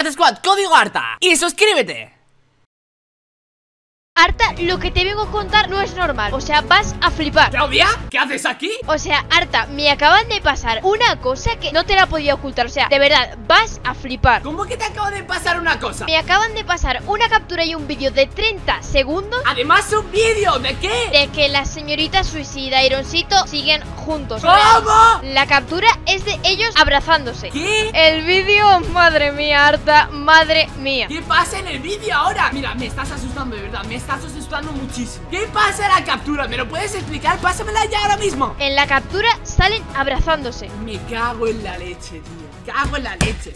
Art Squad, código ARTA. Y suscríbete. Arta, lo que te vengo a contar no es normal. O sea, vas a flipar. ¿Claudia? ¿Qué haces aquí? O sea, Arta, me acaban de pasar una cosa que no te la podía ocultar. O sea, de verdad, vas a flipar. ¿Cómo que te acaba de pasar una cosa? Me acaban de pasar una captura y un vídeo de 30 segundos. Además, un vídeo, ¿de qué? De que la señorita Suicida y Ironcito siguen juntos. ¿Cómo? La captura es de ellos abrazándose. ¿Qué? El vídeo, madre mía, Arta, madre mía. ¿Qué pasa en el vídeo ahora? Mira, me estás asustando, de verdad, me estás asustando muchísimo. ¿Qué pasa en la captura? ¿Me lo puedes explicar? Pásamela ya ahora mismo. En la captura salen abrazándose. Me cago en la leche, tío. Cago en la leche.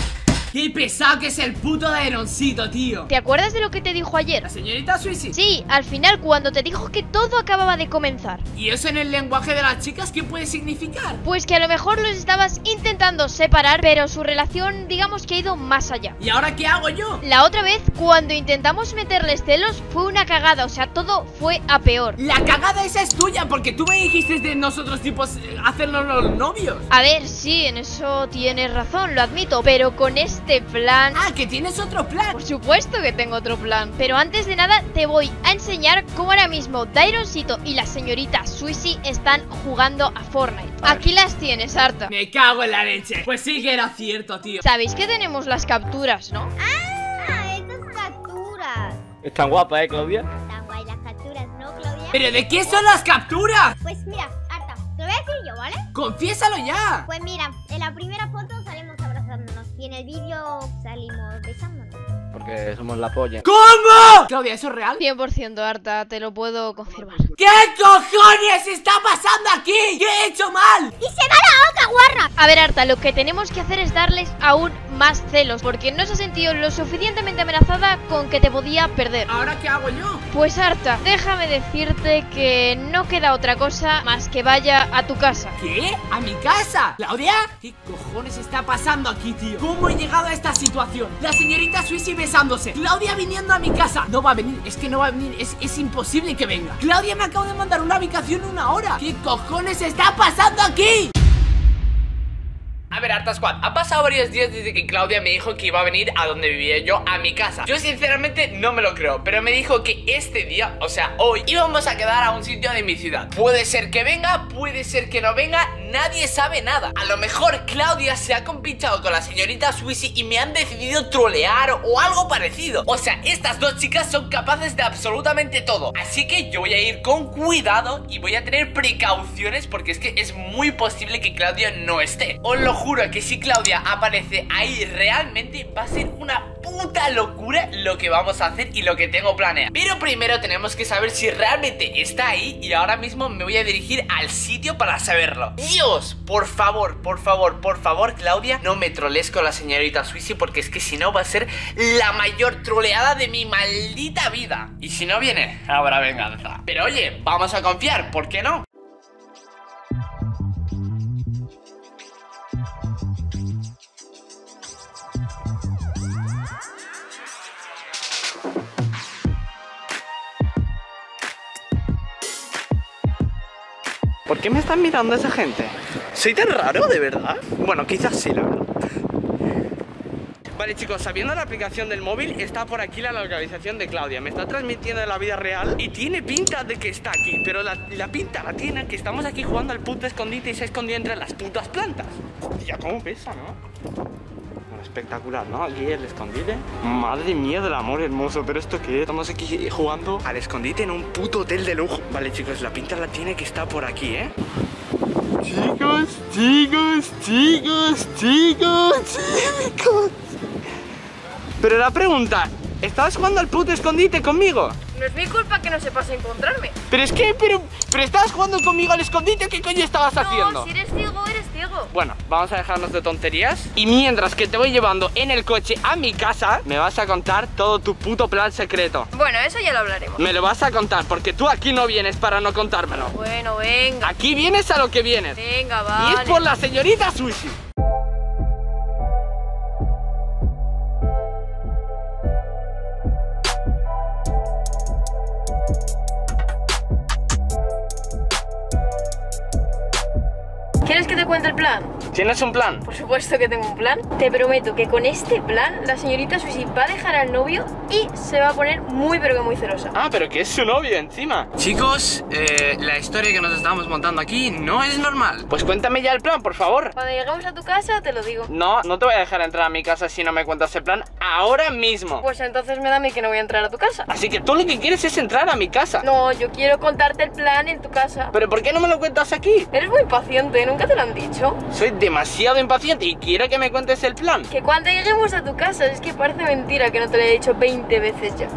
Qué pesado que es el puto de Ironcito, tío. ¿Te acuerdas de lo que te dijo ayer? ¿La señorita Suicide? Sí, al final cuando te dijo que todo acababa de comenzar. ¿Y eso en el lenguaje de las chicas qué puede significar? Pues que a lo mejor los estabas intentando separar, pero su relación digamos que ha ido más allá. ¿Y ahora qué hago yo? La otra vez, cuando intentamos meterles celos, fue una cagada, o sea, todo fue a peor. La cagada esa es tuya, porque tú me dijiste de nosotros tipos hacernos los novios. A ver, sí, en eso tienes razón, lo admito, pero con este plan... Ah, que tienes otro plan. Por supuesto que tengo otro plan. Pero antes de nada te voy a enseñar cómo ahora mismo Ironcito y la señorita Suicide están jugando a Fortnite. Aquí las tienes, Arta. Me cago en la leche. Pues sí que era cierto, tío. Sabéis que tenemos las capturas, ¿no? Ah, esas capturas. Están guapas, Claudia. Están guay las capturas, ¿no, Claudia? ¿Pero de qué son las capturas? Pues mira, Arta, te lo voy a decir yo, ¿vale? Confiésalo ya. Pues mira, en la primera foto salimos abrazándonos y en el vídeo salimos besándonos. Porque somos la polla. ¿Cómo? Claudia, ¿eso es real? 100% Arta, te lo puedo confirmar. ¿Qué cojones está pasando aquí? ¿Qué he hecho mal? ¡Y se va la otra, guarra! A ver, Arta, lo que tenemos que hacer es darles aún más celos, porque no se ha sentido lo suficientemente amenazada con que te podía perder. ¿Ahora qué hago yo? Pues Arta, déjame decirte que no queda otra cosa más que vaya a tu casa. ¿Qué? ¿A mi casa? ¿Claudia? ¿Qué cojones está pasando aquí, tío? ¿Cómo he llegado a esta situación? La señorita Suicide besándose, Claudia viniendo a mi casa. No va a venir, es que no va a venir, es imposible que venga. Claudia me acaba de mandar una ubicación en una hora. ¿Qué cojones está pasando aquí? A ver, Arta Squad, ha pasado varios días desde que Claudia me dijo que iba a venir a donde vivía yo, a mi casa. Yo sinceramente no me lo creo, pero me dijo que este día, o sea, hoy, íbamos a quedar a un sitio de mi ciudad. Puede ser que venga, puede ser que no venga, nadie sabe nada. A lo mejor Claudia se ha compinchado con la señorita Suicide y me han decidido trolear o algo parecido. O sea, estas dos chicas son capaces de absolutamente todo. Así que yo voy a ir con cuidado y voy a tener precauciones, porque es que es muy posible que Claudia no esté. Os lo juro que si Claudia aparece ahí realmente va a ser una puta locura lo que vamos a hacer y lo que tengo planeado. Pero primero tenemos que saber si realmente está ahí, y ahora mismo me voy a dirigir al sitio para saberlo. Dios, por favor, por favor, por favor, Claudia, no me trolees con la señorita Suicide, porque es que si no va a ser la mayor troleada de mi maldita vida. Y si no viene, habrá venganza. Pero oye, vamos a confiar, ¿por qué no? ¿Por qué me están mirando esa gente? ¿Soy tan raro, de verdad? Bueno, quizás sí, la verdad. Vale, chicos, sabiendo la aplicación del móvil, está por aquí la localización de Claudia. Me está transmitiendo en la vida real y tiene pinta de que está aquí. Pero la pinta la tiene que estamos aquí jugando al puto escondite y se ha escondido entre las putas plantas. Tía, cómo pesa, ¿no? Bueno, espectacular, ¿no? Aquí el escondite. Madre mía del amor hermoso. ¿Pero esto qué es? Estamos aquí jugando al escondite en un puto hotel de lujo. Vale, chicos, la pinta la tiene que está por aquí, ¿eh? Chicos, chicos, chicos, chicos, chicos. Pero la pregunta, ¿estabas jugando al puto escondite conmigo? No es mi culpa que no sepas encontrarme. Pero es que, pero estabas jugando conmigo al escondite, ¿qué coño estabas haciendo? No, si eres ciego, eres ciego. Bueno, vamos a dejarnos de tonterías. Y mientras que te voy llevando en el coche a mi casa, me vas a contar todo tu puto plan secreto. Bueno, eso ya lo hablaremos. Me lo vas a contar, porque tú aquí no vienes para no contármelo. Bueno, venga. Aquí vienes a lo que vienes. Venga, vale. Y es por la señorita Suicide. ¿Quieres que te cuente el plan? ¿Tienes un plan? Por supuesto que tengo un plan. Te prometo que con este plan la señorita Suisi va a dejar al novio y se va a poner muy pero que muy celosa. Ah, pero que es su novio encima. Chicos, la historia que nos estamos montando aquí no es normal. Pues cuéntame ya el plan, por favor. Cuando lleguemos a tu casa te lo digo. No, no te voy a dejar entrar a mi casa si no me cuentas el plan ahora mismo. Pues entonces me da a mí que no voy a entrar a tu casa. Así que tú lo que quieres es entrar a mi casa. No, yo quiero contarte el plan en tu casa. ¿Pero por qué no me lo cuentas aquí? Eres muy impaciente, ¿nunca te lo han dicho? Soy demasiado impaciente y quiero que me cuentes el plan. Que cuando lleguemos a tu casa, es que parece mentira que no te lo he dicho 20 veces ya.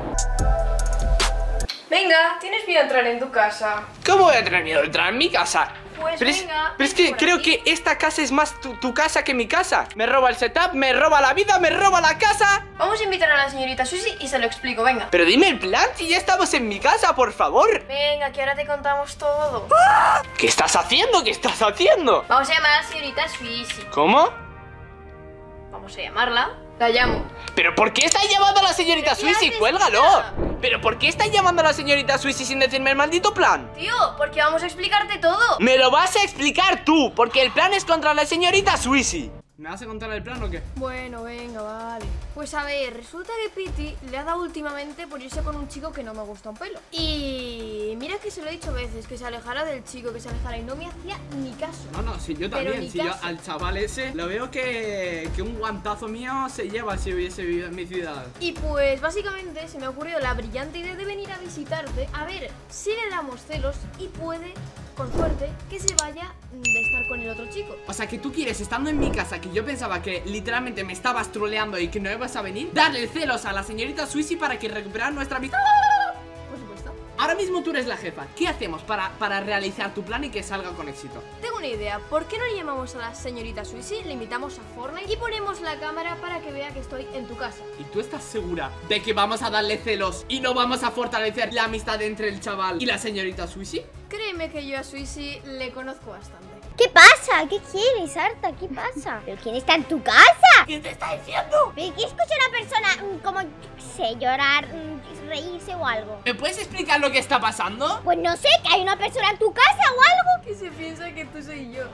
Venga, tienes miedo a entrar en tu casa. ¿Cómo voy a tener miedo de entrar en mi casa? Pues pero venga, pero es que por creo aquí. que esta casa es más tu casa que mi casa. Me roba el setup, me roba la vida, me roba la casa. Vamos a invitar a la señorita Suisi y se lo explico, venga. Pero dime el plan si ya estamos en mi casa, por favor. Venga, que ahora te contamos todo. ¿Qué estás haciendo? ¿Qué estás haciendo? Vamos a llamar a la señorita Suisi. ¿Cómo? Vamos a llamarla. La llamo. ¿Pero por qué estás llamando a la señorita ¿Pero qué Suisi? haces, ¡Cuélgalo! tía? ¿Pero por qué estás llamando a la señorita Suisi sin decirme el maldito plan? Tío, porque vamos a explicarte todo. ¡Me lo vas a explicar tú! Porque el plan es contra la señorita Suisi. ¿Me vas a contar el plan o qué? Bueno, venga, vale. Pues a ver, resulta que Piti le ha dado últimamente por irse con un chico que no me gusta un pelo. Y mira que se lo he dicho veces, que se alejara del chico, que se alejara, y no me hacía ni caso. No, si yo Pero también, ni si yo caso. al chaval ese lo veo que un guantazo mío se lleva si hubiese vivido en mi ciudad. Y pues básicamente se me ha ocurrido la brillante idea de venir a visitarte, a ver si le damos celos y puede, con suerte, que se vaya de estar con el otro chico. O sea, que tú quieres, estando en mi casa, que yo pensaba que literalmente me estabas troleando y que no ibas a venir, darle celos a la señorita Suisi para que recuperara nuestra amistad. Por supuesto. Ahora mismo tú eres la jefa. ¿Qué hacemos para realizar tu plan y que salga con éxito? Tengo una idea, ¿por qué no le llamamos a la señorita Suisi, le invitamos a Fortnite y ponemos la cámara para que vea que estoy en tu casa? ¿Y tú estás segura de que vamos a darle celos y no vamos a fortalecer la amistad entre el chaval y la señorita Suisi? Créeme que yo a Suisi le conozco bastante. ¿Qué pasa? ¿Qué quieres, Arta? ¿Qué pasa? ¿Pero quién está en tu casa? ¿Qué te está diciendo? ¿Pero qué escucha una persona como, yo qué sé, llorar, reírse o algo? ¿Me puedes explicar lo que está pasando? Pues no sé, que hay una persona en tu casa o algo. Que se piensa que tú soy yo.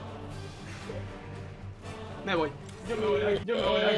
Me voy. Yo me voy de aquí.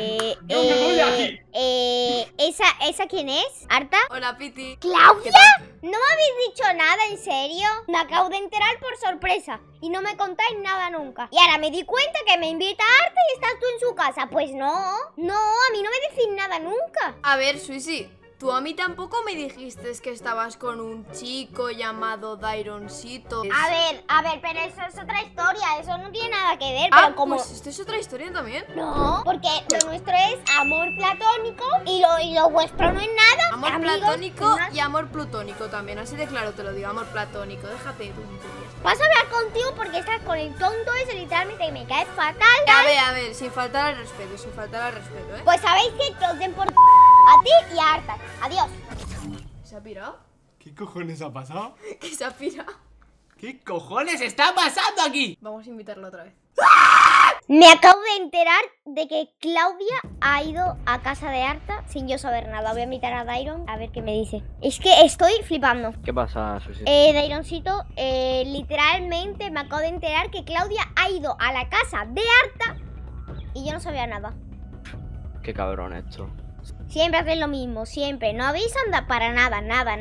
¿Esa quién es? ¿Arta? Hola, Piti. ¿Claudia? ¿No me habéis dicho nada, en serio? Me acabo de enterar por sorpresa y no me contáis nada nunca. Y ahora me di cuenta que me invita a Arta y estás tú en su casa. Pues no, a mí no me decís nada nunca. A ver, Suisi, tú a mí tampoco me dijiste que estabas con un chico llamado Daironcito. A ver, pero eso es otra historia, eso no tiene nada que ver, Ah, pero como... pues esto es otra historia también. No, porque lo nuestro es amor platónico y lo vuestro no es nada. Amor Amigos, platónico unas- y amor plutónico también, así de claro te lo digo, amor platónico, déjate de tonterías. Vas a hablar contigo porque estás con el tonto ese, literalmente, que me cae fatal. A ver, sin faltar al respeto, ¿eh? Pues sabéis que os den por a ti y a Arta. Adiós. ¿Se ha pirado? ¿Qué cojones ha pasado? ¿Que se ha pirado? ¿Qué cojones está pasando aquí? Vamos a invitarlo otra vez. Me acabo de enterar de que Claudia ha ido a casa de Arta sin yo saber nada. Voy a invitar a Dairon a ver qué me dice. Es que estoy flipando. ¿Qué pasa, Susi? Daironcito, literalmente me acabo de enterar que Claudia ha ido a la casa de Arta y yo no sabía nada. Qué cabrón esto. Siempre hacéis lo mismo, siempre. No habéis andado para nada.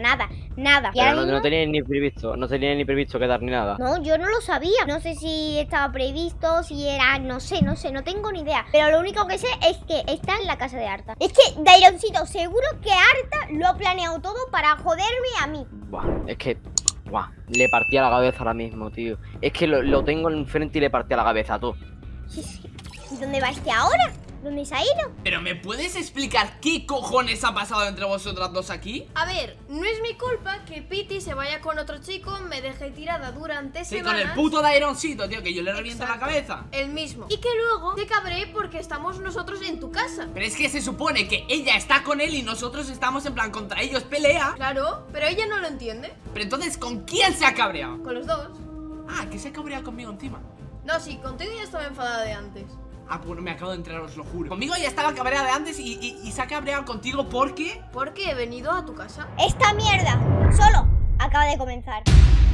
Y Pero ahora no mismo- teníais ni previsto quedar ni nada. No, yo no lo sabía. No sé si estaba previsto, si era... No sé, no tengo ni idea. Pero lo único que sé es que está en la casa de Arta. Es que, Daironcito, seguro que Arta lo ha planeado todo para joderme a mí. Buah, es que... Buah, le partía la cabeza ahora mismo, tío. Es que lo tengo enfrente y le partía la cabeza a tú. ¿Y dónde va este ahora? ¿Dónde se ha ido? ¿Pero me puedes explicar qué cojones ha pasado entre vosotras dos aquí? A ver, no es mi culpa que Piti se vaya con otro chico, me deje tirada durante Sí, semanas. con el puto Daironcito, tío, que yo le reviento la Exacto, cabeza. el mismo. Y que luego te cabré porque estamos nosotros en tu casa. Pero es que se supone que ella está con él y nosotros estamos en plan contra ellos, pelea. Claro, pero ella no lo entiende. Pero entonces, ¿con quién se ha cabreado? Con los dos. Ah, que se ha cabreado conmigo encima. No, sí, contigo ya estaba enfadada de antes. Ah, bueno, me acabo de enterar, os lo juro. Conmigo ya estaba cabreada de antes y se ha cabreado contigo porque... Porque he venido a tu casa. Esta mierda solo acaba de comenzar.